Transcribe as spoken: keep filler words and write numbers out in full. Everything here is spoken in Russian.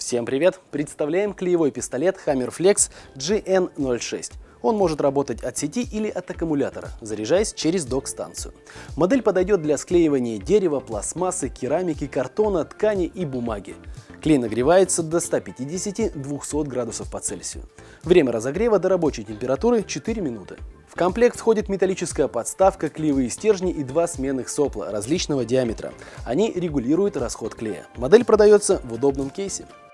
Всем привет! Представляем клеевой пистолет Hammerflex джи эн ноль шесть. Он может работать от сети или от аккумулятора, заряжаясь через док-станцию. Модель подойдет для склеивания дерева, пластмассы, керамики, картона, ткани и бумаги. Клей нагревается до ста пятидесяти — двухсот градусов по Цельсию. Время разогрева до рабочей температуры четыре минуты. В комплект входит металлическая подставка, клеевые стержни и два сменных сопла различного диаметра. Они регулируют расход клея. Модель продается в удобном кейсе.